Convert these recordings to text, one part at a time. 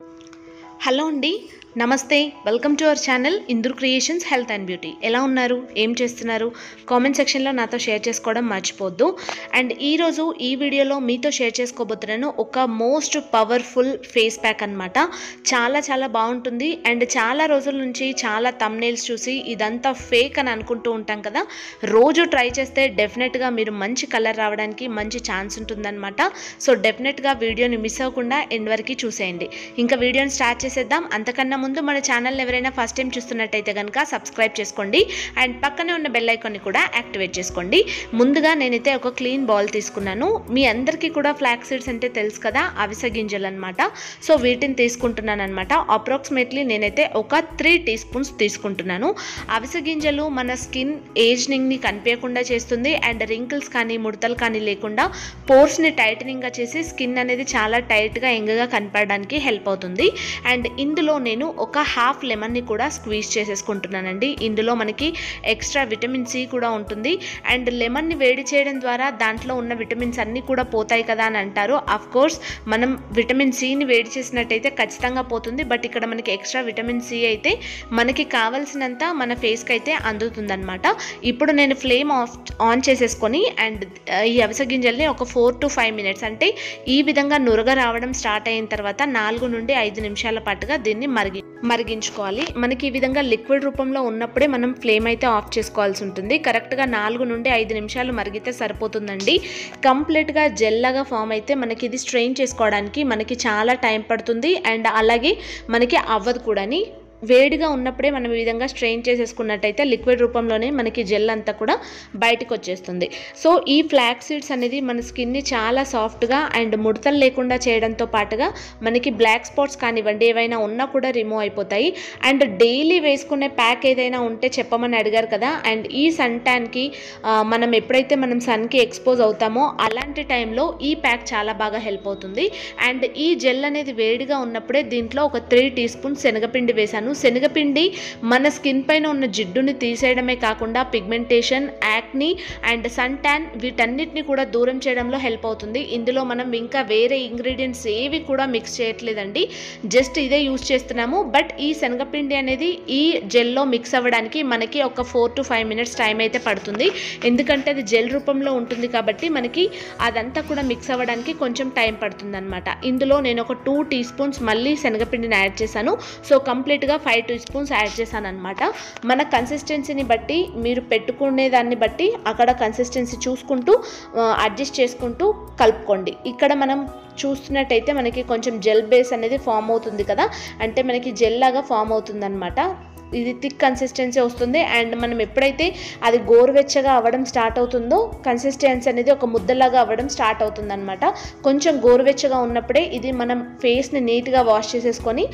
Hello అండి, నమస్తే. Welcome to our channel Indur creations health and beauty. ఎలా ఉన్నారు, ఏం చేస్తున్నారు? కామెంట్ సెక్షన్లో నాతో షేర్ చేసుకోవడం మర్చిపోద్దు. అండ్ ఈరోజు ఈ వీడియోలో మీతో షేర్ చేసుకోబోతున్నాను ఒక మోస్ట్ పవర్ఫుల్ ఫేస్ ప్యాక్ అనమాట. చాలా బాగుంటుంది. అండ్ చాలా రోజుల నుంచి చాలా థంబ్నెయిల్స్ చూసి ఇదంతా ఫేక్ అని అనుకుంటూ ఉంటాం కదా. రోజు ట్రై చేస్తే డెఫినెట్గా మీరు మంచి కలర్ రావడానికి మంచి ఛాన్స్ ఉంటుందన్నమాట. సో డెఫినెట్గా వీడియోని మిస్ అవ్వకుండా ఎండ్ వరకు చూసేయండి. ఇంకా వీడియోని స్టార్ట్ చేసేద్దాం. అంతకన్నా ముందు మన ఛానల్ ఎవరైనా ఫస్ట్ టైం చూస్తున్నట్టయితే కనుక సబ్స్క్రైబ్ చేసుకోండి అండ్ పక్కనే ఉన్న బెల్ ఐకాన్ని కూడా యాక్టివేట్ చేసుకోండి. ముందుగా నేనైతే ఒక క్లీన్ బౌల్ తీసుకున్నాను. మీ అందరికీ కూడా ఫ్లాక్స్ సీడ్స్ అంటే తెలుసు కదా, అవిసె గింజలు అనమాట. సో వీటిని తీసుకుంటున్నాను అనమాట. అప్రాక్సిమేట్లీ నేనైతే ఒక 3 టీ స్పూన్స్ తీసుకుంటున్నాను. అవిసె గింజలు మన స్కిన్ ఏజ్నింగ్ని కనిపించకుండా చేస్తుంది అండ్ రింకిల్స్ కానీ ముడతలు కానీ లేకుండా పోర్స్ని టైటనింగ్గా చేసి స్కిన్ అనేది చాలా టైట్గా యంగ్గా కనపడడానికి హెల్ప్ అవుతుంది. అండ్ ఇందులో నేను ఒక హాఫ్ లెమన్ని కూడా స్క్వీజ్ చేసేసుకుంటున్నానండి. ఇందులో మనకి ఎక్స్ట్రా విటమిన్ సి కూడా ఉంటుంది. అండ్ లెమన్ని వేడి చేయడం ద్వారా దాంట్లో ఉన్న విటమిన్స్ అన్నీ కూడా పోతాయి కదా అని అంటారు. అఫ్ కోర్స్ మనం విటమిన్ సిని వేడి చేసినట్టయితే ఖచ్చితంగా పోతుంది. బట్ ఇక్కడ మనకి ఎక్స్ట్రా విటమిన్ సి అయితే మనకి కావాల్సినంత మన ఫేస్కి అయితే అందుతుందన్నమాట. ఇప్పుడు నేను ఫ్లేమ్ ఆన్ చేసేసుకొని అండ్ ఈ అవిసె గింజల్ని ఒక 4 to 5 minutes అంటే ఈ విధంగా నురగ రావడం స్టార్ట్ అయిన తర్వాత 4 నుండి 5 నిమిషాల పాటుగా దీన్ని మరిగించుకోవాలి. మనకి ఈ విధంగా లిక్విడ్ రూపంలో ఉన్నప్పుడే మనం ఫ్లేమ్ అయితే ఆఫ్ చేసుకోవాల్సి ఉంటుంది. కరెక్ట్గా 4 నుండి 5 నిమిషాలు మరిగితే సరిపోతుందండి. కంప్లీట్గా జెల్లాగా ఫామ్ అయితే మనకి ఇది స్ట్రెయిన్ చేసుకోవడానికి మనకి చాలా టైం పడుతుంది. అండ్ అలాగే మనకి అవ్వదు కూడాని. వేడిగా ఉన్నప్పుడే మనం ఈ విధంగా స్ట్రెయిన్ చేసేసుకున్నట్టయితే లిక్విడ్ రూపంలోనే మనకి జెల్ అంతా కూడా బయటకు వచ్చేస్తుంది. సో ఈ ఫ్లాక్స్ సీడ్స్ అనేది మన స్కిన్ని చాలా సాఫ్ట్గా అండ్ ముడతలు లేకుండా చేయడంతో పాటుగా మనకి బ్లాక్ స్పాట్స్ కానివ్వండి ఏవైనా ఉన్నా కూడా రిమూవ్ అయిపోతాయి. అండ్ డైలీ వేసుకునే ప్యాక్ ఏదైనా ఉంటే చెప్పమని అడిగారు కదా. అండ్ ఈ సన్ ట్యాన్కి మనం ఎప్పుడైతే మనం సన్కి ఎక్స్పోజ్ అవుతామో అలాంటి టైంలో ఈ ప్యాక్ చాలా బాగా హెల్ప్ అవుతుంది. అండ్ ఈ జెల్ అనేది వేడిగా ఉన్నప్పుడే దీంట్లో ఒక 3 టీ స్పూన్స్ శనగపిండి వేశాను. శనగపిండి మన స్కిన్ పైన ఉన్న జిడ్డుని తీసేయడమే కాకుండా pigmentation, acne and sun tan వీటన్నిటిని కూడా దూరం చేయడంలో హెల్ప్ అవుతుంది. ఇందులో మనం ఇంకా వేరే ఇంగ్రీడియంట్స్ ఏవి కూడా మిక్స్ చేయట్లేదండి, జస్ట్ ఇదే యూజ్ చేస్తున్నాము. బట్ ఈ శనగపిండి అనేది ఈ జెల్లో మిక్స్ అవ్వడానికి మనకి ఒక 4 to 5 minutes టైం అయితే పడుతుంది. ఎందుకంటే అది జెల్ రూపంలో ఉంటుంది కాబట్టి మనకి అదంతా కూడా మిక్స్ అవ్వడానికి కొంచెం టైం పడుతుంది అనమాట. ఇందులో నేను ఒక 2 టీ స్పూన్స్ మళ్ళీ శనగపిండిని యాడ్ చేశాను. సో కంప్లీట్గా 5 టీ స్పూన్స్ యాడ్ చేశాను అనమాట. మన కన్సిస్టెన్సీని బట్టి మీరు పెట్టుకునే దాన్ని బట్టి అక్కడ కన్సిస్టెన్సీ చూసుకుంటూ అడ్జస్ట్ చేసుకుంటూ కలుపుకోండి. ఇక్కడ మనం చూస్తున్నట్టయితే మనకి కొంచెం జెల్ బేస్ అనేది ఫామ్ అవుతుంది కదా, అంటే మనకి జెల్ లాగా ఫామ్ అవుతుంది అనమాట. ఇది థిక్ కన్సిస్టెన్సీ వస్తుంది. అండ్ మనం ఎప్పుడైతే అది గోరువెచ్చగా అవ్వడం స్టార్ట్ అవుతుందో కన్సిస్టెన్సీ అనేది ఒక ముద్దలాగా అవ్వడం స్టార్ట్ అవుతుంది అనమాట. కొంచెం గోరువెచ్చగా ఉన్నప్పుడే ఇది మనం ఫేస్ని నీట్గా వాష్ చేసేసుకొని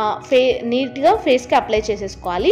నీట్గా ఫేస్కి అప్లై చేసేసుకోవాలి.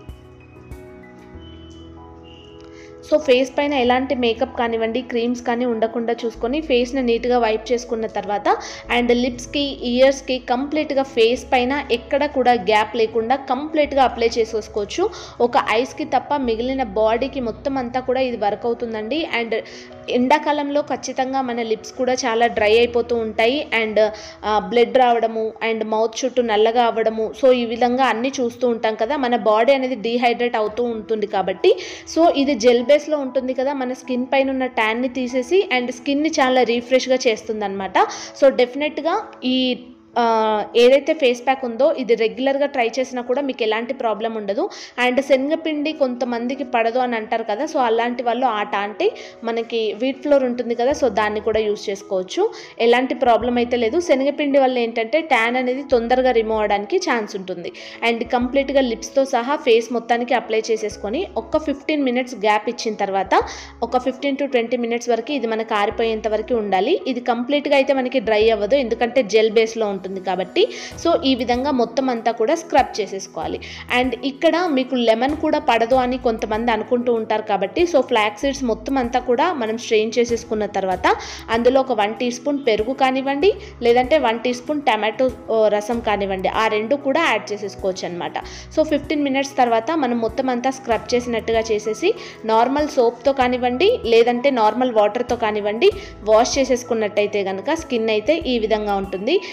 సో ఫేస్ పైన ఎలాంటి మేకప్ కానివ్వండి క్రీమ్స్ కానీ ఉండకుండా చూసుకొని ఫేస్ని నీట్గా వైప్ చేసుకున్న తర్వాత అండ్ లిప్స్కి ఇయర్స్కి కంప్లీట్గా ఫేస్ పైన ఎక్కడ కూడా గ్యాప్ లేకుండా కంప్లీట్గా అప్లై చేసేసుకోవచ్చు. ఒక ఐస్కి తప్ప మిగిలిన బాడీకి మొత్తం అంతా కూడా ఇది వర్క్ అవుతుందండి. అండ్ ఎండాకాలంలో ఖచ్చితంగా మన లిప్స్ కూడా చాలా డ్రై అయిపోతూ ఉంటాయి అండ్ బ్లడ్ రావడము అండ్ మౌత్ చుట్టూ నల్లగా అవ్వడము, సో ఈ విధంగా అన్నీ చూస్తూ ఉంటాం కదా. మన బాడీ అనేది డీహైడ్రేట్ అవుతూ ఉంటుంది కాబట్టి సో ఇది జెల్ బేస్లో ఉంటుంది కదా, మన స్కిన్ పైన ఉన్న ట్యాన్ని తీసేసి అండ్ స్కిన్ని చాలా రీఫ్రెష్గా చేస్తుంది అనమాట. సో డెఫినెట్గా ఈ ఏదైతే ఫేస్ ప్యాక్ ఉందో ఇది రెగ్యులర్గా ట్రై చేసినా కూడా మీకు ఎలాంటి ప్రాబ్లం ఉండదు. అండ్ శనగపిండి కొంతమందికి పడదు అని అంటారు కదా, సో అలాంటి వాళ్ళు అంటే మనకి వీట్ ఫ్లోర్ ఉంటుంది కదా, సో దాన్ని కూడా యూజ్ చేసుకోవచ్చు. ఎలాంటి ప్రాబ్లం అయితే లేదు. శనగపిండి వల్ల ఏంటంటే ట్యాన్ అనేది తొందరగా రిమూవ్ అవడానికి ఛాన్స్ ఉంటుంది. అండ్ కంప్లీట్గా లిప్స్తో సహా ఫేస్ మొత్తానికి అప్లై చేసేసుకొని ఒక 15 minutes గ్యాప్ ఇచ్చిన తర్వాత ఒక 15 to 20 minutes వరకు ఇది మనకు ఆరిపోయేంత వరకు ఉండాలి. ఇది కంప్లీట్గా అయితే మనకి డ్రై అవ్వదు ఎందుకంటే జెల్ బేస్లో ఉంటుంది కాబట్టి. సో ఈ విధంగా మొత్తం అంతా కూడా స్క్రబ్ చేసేసుకోవాలి. అండ్ ఇక్కడ మీకు లెమన్ కూడా పడదు అని కొంతమంది అనుకుంటూ ఉంటారు కాబట్టి సో ఫ్లాక్స్ సీడ్స్ మొత్తం అంతా కూడా మనం స్ట్రెయిన్ చేసేసుకున్న తర్వాత అందులో ఒక 1 టీ స్పూన్ పెరుగు కానివ్వండి లేదంటే 1 టీ స్పూన్ టమాటో రసం కానివ్వండి, ఆ రెండు కూడా యాడ్ చేసేసుకోవచ్చు అనమాట. సో 15 minutes తర్వాత మనం మొత్తం అంతా స్క్రబ్ చేసినట్టుగా చేసేసి నార్మల్ సోప్తో కానివ్వండి లేదంటే నార్మల్ వాటర్తో కానివ్వండి వాష్ చేసేసుకున్నట్టయితే కనుక స్కిన్ అయితే ఈ విధంగా ఉంటుంది. అండ్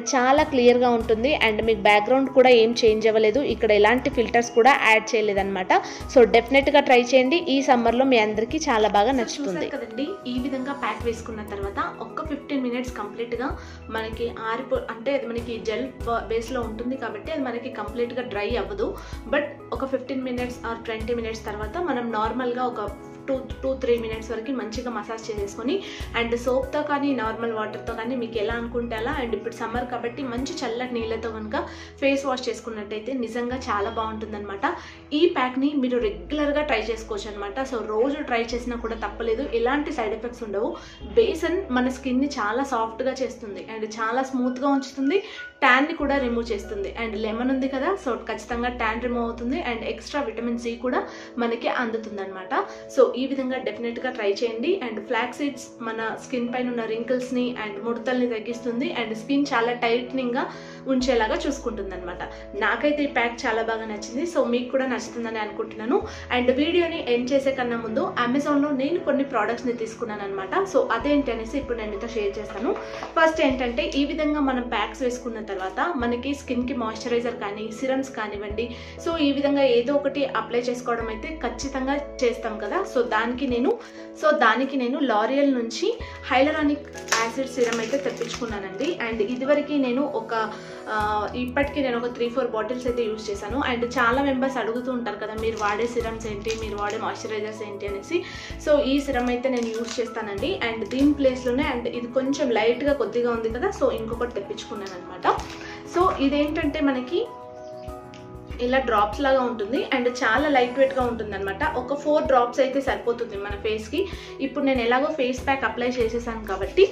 చాలా క్లియర్గా ఉంటుంది. అండ్ మీకు బ్యాక్గ్రౌండ్ కూడా ఏం చేంజ్ అవ్వలేదు, ఇక్కడ ఎలాంటి ఫిల్టర్స్ కూడా యాడ్ చేయలేదన్నమాట. సో డెఫినెట్గా ట్రై చేయండి, ఈ సమ్మర్లో మీ అందరికీ చాలా బాగా నచ్చుతుంది కదండి. ఈ విధంగా ప్యాక్ వేసుకున్న తర్వాత ఒక 15 minutes కంప్లీట్గా మనకి అంటే అది మనకి జెల్ బేస్లో ఉంటుంది కాబట్టి అది మనకి కంప్లీట్గా డ్రై అవ్వదు. బట్ ఒక 15 minutes ఆర్ 20 minutes తర్వాత మనం నార్మల్గా ఒక 2-3 minutes వరకు మంచిగా మసాజ్ చేసేసుకొని అండ్ సోప్తో కానీ నార్మల్ వాటర్తో కానీ మీకు ఎలా అనుకుంటే అలా, అండ్ ఇప్పుడు సమ్మర్ కాబట్టి మంచి చల్లటి నీళ్ళతో కనుక ఫేస్ వాష్ చేసుకున్నట్టయితే నిజంగా చాలా బాగుంటుందన్నమాట. ఈ ప్యాక్ని మీరు రెగ్యులర్గా ట్రై చేసుకోవచ్చు అనమాట. సో రోజు ట్రై చేసినా కూడా తప్పలేదు, ఎలాంటి సైడ్ ఎఫెక్ట్స్ ఉండవు. బేసన్ మన స్కిన్ని చాలా సాఫ్ట్గా చేస్తుంది అండ్ చాలా స్మూత్గా ఉంచుతుంది, ట్యాన్ని కూడా రిమూవ్ చేస్తుంది. అండ్ లెమన్ ఉంది కదా, సో ఖచ్చితంగా ట్యాన్ రిమూవ్ అవుతుంది అండ్ ఎక్స్ట్రా విటమిన్ సి కూడా మనకి అందుతుంది అనమాట. సో ఈ విధంగా డెఫినెట్గా ట్రై చేయండి. అండ్ ఫ్లాక్ సీడ్స్ మన స్కిన్ పైన ఉన్న రింకిల్స్ని అండ్ ముడతల్ని తగ్గిస్తుంది అండ్ స్కిన్ చాలా టైట్నింగ్గా ఉంచేలాగా చూసుకుంటుంది అనమాట. నాకైతే ఈ ప్యాక్ చాలా బాగా నచ్చింది, సో మీకు కూడా నచ్చుతుందని అనుకుంటున్నాను. అండ్ వీడియోని ఎండ్ చేసే కన్నా ముందు అమెజాన్లో నేను కొన్ని ప్రోడక్ట్స్ని తీసుకున్నాను అనమాట. సో అదేంటి అనేసి ఇప్పుడు నేను మీతో షేర్ చేస్తాను. ఫస్ట్ ఏంటంటే, ఈ విధంగా మనం ప్యాక్స్ వేసుకున్న తర్వాత మనకి స్కిన్కి మాయిశ్చరైజర్ కానీ సిరమ్స్ కానివ్వండి, సో ఈ విధంగా ఏదో ఒకటి అప్లై చేసుకోవడం అయితే ఖచ్చితంగా చేస్తాం కదా. సో దానికి నేను లారియల్ నుంచి హైలరానిక్ యాసిడ్ సిరమ్ అయితే తెప్పించుకున్నానండి. అండ్ ఇదివరకు నేను ఇప్పటికీ నేను ఒక 3-4 బాటిల్స్ అయితే యూజ్ చేశాను. అండ్ చాలా మెంబర్స్ అడుగుతూ ఉంటారు కదా, మీరు వాడే సిరమ్స్ ఏంటి, మీరు వాడే మాయిశ్చరైజర్స్ ఏంటి అనేసి. సో ఈ సిరమ్ అయితే నేను యూజ్ చేస్తానండి. అండ్ దీని ప్లేస్లోనే, అండ్ ఇది కొంచెం లైట్గా కొద్దిగా ఉంది కదా, సో ఇంకొకటి తెప్పించుకున్నాను అనమాట. సో ఇదేంటంటే మనకి ఇలా డ్రాప్స్ లాగా ఉంటుంది అండ్ చాలా లైట్ వెయిట్గా ఉంటుంది అనమాట. ఒక 4 drops అయితే సరిపోతుంది మన ఫేస్కి. ఇప్పుడు నేను ఎలాగో ఫేస్ ప్యాక్ అప్లై చేసేసాను కాబట్టి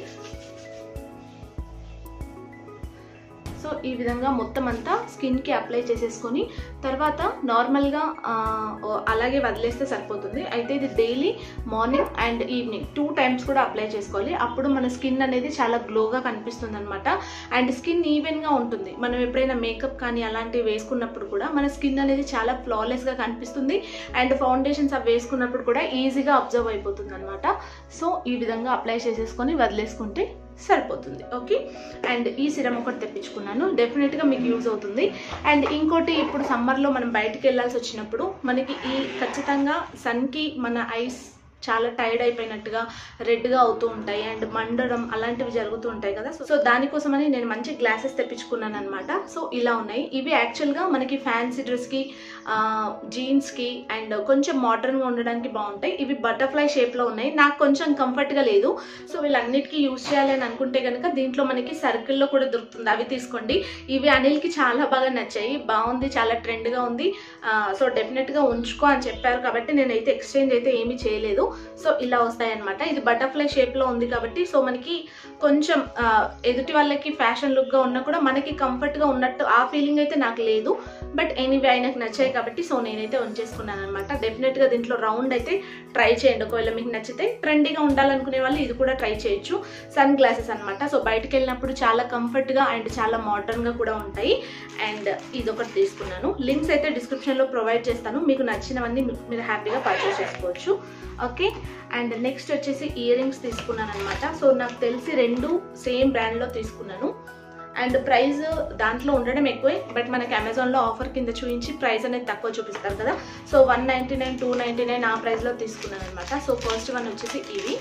సో ఈ విధంగా మొత్తం అంతా స్కిన్కి అప్లై చేసేసుకొని తర్వాత నార్మల్గా అలాగే వదిలేస్తే సరిపోతుంది. అయితే ఇది daily morning and evening 2 times కూడా అప్లై చేసుకోవాలి. అప్పుడు మన స్కిన్ అనేది చాలా గ్లోగా కనిపిస్తుంది అనమాట. అండ్ స్కిన్ ఈవెన్గా ఉంటుంది. మనం ఎప్పుడైనా మేకప్ కానీ అలాంటివి వేసుకున్నప్పుడు కూడా మన స్కిన్ అనేది చాలా ఫ్లాలెస్గా కనిపిస్తుంది అండ్ ఫౌండేషన్స్ అవి వేసుకున్నప్పుడు కూడా ఈజీగా అబ్జర్వ్ అయిపోతుంది అనమాట. సో ఈ విధంగా అప్లై చేసేసుకొని వదిలేసుకుంటే సరిపోతుంది. ఓకే, అండ్ ఈ సిరమ్ ఒకటి తెప్పించుకున్నాను, డెఫినెట్గా మీకు యూజ్ అవుతుంది. అండ్ ఇంకోటి, ఇప్పుడు సమ్మర్లో మనం బయటికి వెళ్ళాల్సి వచ్చినప్పుడు మనకి ఖచ్చితంగా సన్కి మన ఐస్ చాలా టైర్డ్ అయిపోయినట్టుగా రెడ్గా అవుతూ ఉంటాయి అండ్ మండడం అలాంటివి జరుగుతూ ఉంటాయి కదా. సో దానికోసమని నేను మంచి గ్లాసెస్ తెప్పించుకున్నాను అనమాట. సో ఇలా ఉన్నాయి. ఇవి యాక్చువల్గా మనకి ఫ్యాన్సీ డ్రెస్కి, జీన్స్కి అండ్ కొంచెం మోడర్న్గా ఉండడానికి బాగుంటాయి. ఇవి బటర్ఫ్లై షేప్లో ఉన్నాయి, నాకు కొంచెం కంఫర్ట్గా లేదు. సో వీళ్ళన్నిటికీ యూజ్ చేయాలని అనుకుంటే కనుక దీంట్లో మనకి సర్కిల్లో కూడా దొరుకుతుంది, అవి తీసుకోండి. ఇవి అనిల్కి చాలా బాగా నచ్చాయి, బాగుంది, చాలా ట్రెండ్గా ఉంది. సో డెఫినెట్గా ఉంచుకో అని చెప్పారు కాబట్టి నేనైతే ఎక్స్చేంజ్ అయితే ఏమీ చేయలేదు. సో ఇలా వస్తాయి అనమాట. ఇది బటర్ఫ్లై షేప్లో ఉంది కాబట్టి సో మనకి కొంచెం ఎదుటి వాళ్ళకి ఫ్యాషన్ లుక్గా ఉన్నా కూడా మనకి కంఫర్ట్గా ఉన్నట్టు ఆ ఫీలింగ్ అయితే నాకు లేదు. బట్ ఎనీవే ఆయనకు నచ్చాయి కాబట్టి సో నేనైతే ఉంచేసుకున్నాను అనమాట. డెఫినెట్గా దీంట్లో రౌండ్ అయితే ట్రై చేయండి, ఒకవేళ మీకు నచ్చితే. ట్రెండీగా ఉండాలనుకునే వాళ్ళు ఇది కూడా ట్రై చేయొచ్చు. సన్ గ్లాసెస్ అనమాట. సో బయటకు వెళ్ళినప్పుడు చాలా కంఫర్ట్గా అండ్ చాలా మోడర్న్గా కూడా ఉంటాయి. అండ్ ఇదొకటి తీసుకున్నాను. లింక్స్ అయితే డిస్క్రిప్షన్లో ప్రొవైడ్ చేస్తాను, మీకు నచ్చినవన్నీ మీరు హ్యాపీగా పర్చేస్ చేసుకోవచ్చు. ఓకే, అండ్ నెక్స్ట్ వచ్చేసి ఇయర్ రింగ్స్ తీసుకున్నాను అనమాట. సో నాకు తెలిసి 2 సేమ్ బ్రాండ్లో తీసుకున్నాను. అండ్ ప్రైస్ దాంట్లో ఉండడం ఎక్కువే, బట్ మనకి అమెజాన్లో ఆఫర్ కింద చూపించి ప్రైస్ అనేది తక్కువ చూపిస్తారు కదా. సో 199, 299 ఆ ప్రైస్లో తీసుకున్నాను అనమాట. సో ఫస్ట్ వన్ వచ్చేసి ఇవి.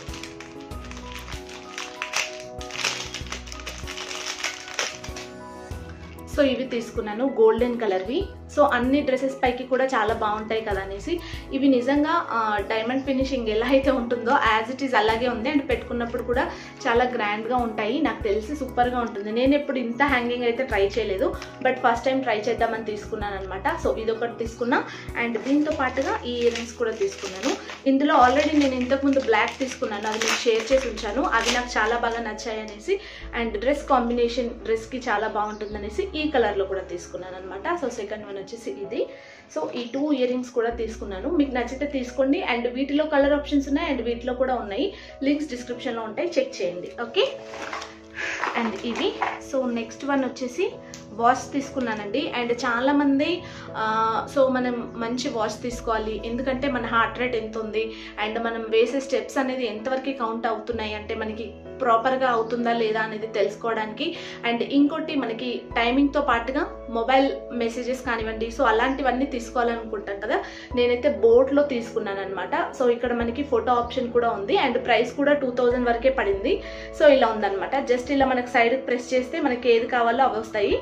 సో ఇవి తీసుకున్నాను, గోల్డెన్ కలర్వి. సో అన్ని డ్రెస్సెస్ పైకి కూడా చాలా బాగుంటాయి కదా అనేసి. ఇవి నిజంగా డైమండ్ ఫినిషింగ్ ఎలా అయితే ఉంటుందో యాజ్ ఇట్ ఈజ్ అలాగే ఉంది. అండ్ పెట్టుకున్నప్పుడు కూడా చాలా గ్రాండ్గా ఉంటాయి, నాకు తెలిసి సూపర్గా ఉంటుంది. నేను ఎప్పుడు ఇంత హ్యాంగింగ్ అయితే ట్రై చేయలేదు, బట్ ఫస్ట్ టైం ట్రై చేద్దామని తీసుకున్నాను అనమాట. సో ఇదొకటి తీసుకున్నా. అండ్ దీంతో పాటుగా ఈ ఇయర్ రింగ్స్ కూడా తీసుకున్నాను. ఇందులో ఆల్రెడీ నేను ఇంతకుముందు బ్లాక్ తీసుకున్నాను, అది మీకు షేర్ చేసి ఉంచాను, అవి నాకు చాలా బాగా నచ్చాయి అనేసి. అండ్ డ్రెస్ కాంబినేషన్ డ్రెస్కి చాలా బాగుంటుంది అనేసి ఈ కలర్లో కూడా తీసుకున్నాను అనమాట. సో సెకండ్ వన్ వచ్చేసి ఇది. సో ఈ 2 ఇయర్ రింగ్స్ కూడా తీసుకున్నాను, మీకు నచ్చితే తీసుకోండి. అండ్ వీటిలో కలర్ ఆప్షన్స్ ఉన్నాయి అండ్ వీటిలో కూడా ఉన్నాయి, లింక్స్ డిస్క్రిప్షన్లో ఉంటాయి, చెక్ చేయండి. ఓకే, అండ్ ఇవి. సో నెక్స్ట్ వన్ వచ్చేసి వాచ్ తీసుకున్నానండి. అండ్ చాలామంది సో మనం మంచి వాచ్ తీసుకోవాలి, ఎందుకంటే మన హార్ట్ రేట్ ఎంత ఉంది అండ్ మనం వేసే స్టెప్స్ అనేది ఎంతవరకు కౌంట్ అవుతున్నాయి, అంటే మనకి ప్రాపర్గా అవుతుందా లేదా అనేది తెలుసుకోవడానికి. అండ్ ఇంకోటి మనకి టైమింగ్తో పాటుగా మొబైల్ మెసేజెస్ కానివ్వండి, సో అలాంటివన్నీ తీసుకోవాలనుకుంటాం కదా, నేనైతే బోట్లో తీసుకున్నాను అనమాట. సో ఇక్కడ మనకి ఫోటో ఆప్షన్ కూడా ఉంది అండ్ ప్రైస్ కూడా 2000 వరకే పడింది. సో ఇలా ఉందన్నమాట. జస్ట్ ఇలా మనకి సైడ్కి ప్రెస్ చేస్తే మనకి ఏది కావాలో అవి వస్తాయి.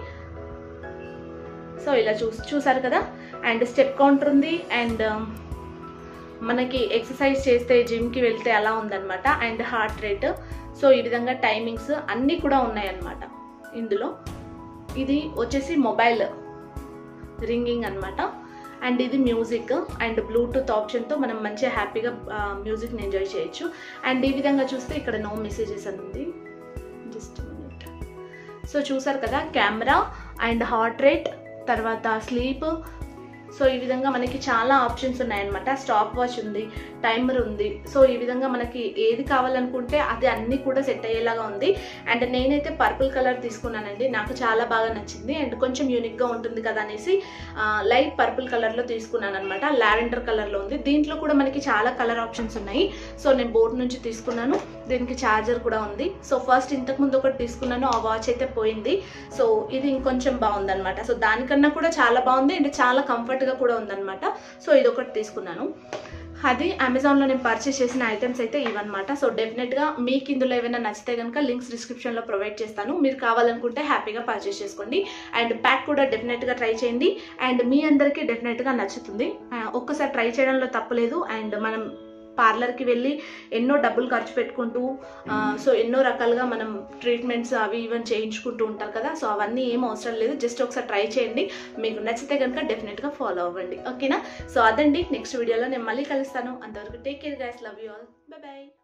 సో ఇలా చూసారు కదా. అండ్ స్టెప్ కౌంటర్ ఉంది అండ్ మనకి ఎక్సర్సైజ్ చేస్తే జిమ్కి వెళ్తే అలా ఉందన్నమాట. అండ్ హార్ట్ రేట్, సో ఈ విధంగా టైమింగ్స్ అన్నీ కూడా ఉన్నాయన్నమాట ఇందులో. ఇది వచ్చేసి మొబైల్ రింగింగ్ అనమాట. అండ్ ఇది మ్యూజిక్ అండ్ బ్లూటూత్ ఆప్షన్తో మనం మంచిగా హ్యాపీగా మ్యూజిక్ని ఎంజాయ్ చేయొచ్చు. అండ్ ఈ విధంగా చూస్తే ఇక్కడ నో మెసేజెస్ అని ఉంది. Just minute. సో చూసారు కదా, కెమెరా అండ్ హార్ట్ రేట్, తర్వాత స్లీప్. సో ఈ విధంగా మనకి చాలా ఆప్షన్స్ ఉన్నాయన్నమాట. స్టాప్ వాచ్ ఉంది, టైమర్ ఉంది. సో ఈ విధంగా మనకి ఏది కావాలనుకుంటే అది అన్నీ కూడా సెట్ అయ్యేలాగా ఉంది. అండ్ నేనైతే పర్పుల్ కలర్ తీసుకున్నానండి, నాకు చాలా బాగా నచ్చింది. అండ్ కొంచెం యూనిక్గా ఉంటుంది కదా అనేసి లైట్ పర్పుల్ కలర్లో తీసుకున్నాను అనమాట. లావెండర్ కలర్లో ఉంది. దీంట్లో కూడా మనకి చాలా కలర్ ఆప్షన్స్ ఉన్నాయి. సో నేను బోట్ నుంచి తీసుకున్నాను. దీనికి ఛార్జర్ కూడా ఉంది. సో ఫస్ట్ ఇంతకుముందు ఒకటి తీసుకున్నాను, ఆ వాచ్ అయితే పోయింది. సో ఇది ఇంకొంచెం బాగుందనమాట. సో దానికన్నా కూడా చాలా బాగుంది అండ్ చాలా కంఫర్ట్గా కూడా ఉందన్నమాట. సో ఇది ఒకటి తీసుకున్నాను. అది అమెజాన్లో నేను పర్చేస్ చేసిన ఐటమ్స్ అయితే ఇవన్నమాట. సో డెఫినెట్గా మీకు ఇందులో ఏమైనా నచ్చితే కనుక లింక్స్ డిస్క్రిప్షన్లో ప్రొవైడ్ చేస్తాను. మీరు కావాలనుకుంటే హ్యాపీగా పర్చేస్ చేసుకోండి. అండ్ ప్యాక్ కూడా డెఫినెట్గా ట్రై చేయండి అండ్ మీ అందరికీ డెఫినెట్గా నచ్చుతుంది. ఒక్కసారి ట్రై చేయడంలో తప్పలేదు. అండ్ మనం పార్లర్కి వెళ్ళి ఎన్నో డబ్బులు ఖర్చు పెట్టుకుంటూ సో ఎన్నో రకాలుగా మనం ట్రీట్మెంట్స్ అవి ఇవన్నీ చేయించుకుంటూ ఉంటారు కదా. సో అవన్నీ ఏం అవసరం లేదు, జస్ట్ ఒకసారి ట్రై చేయండి. మీకు నచ్చితే కనుక డెఫినెట్గా ఫాలో అవ్వండి. ఓకేనా? సో అదండి, నెక్స్ట్ వీడియోలో నేను మళ్ళీ కలుస్తాను. అంతవరకు take care guys, love you all, bye by.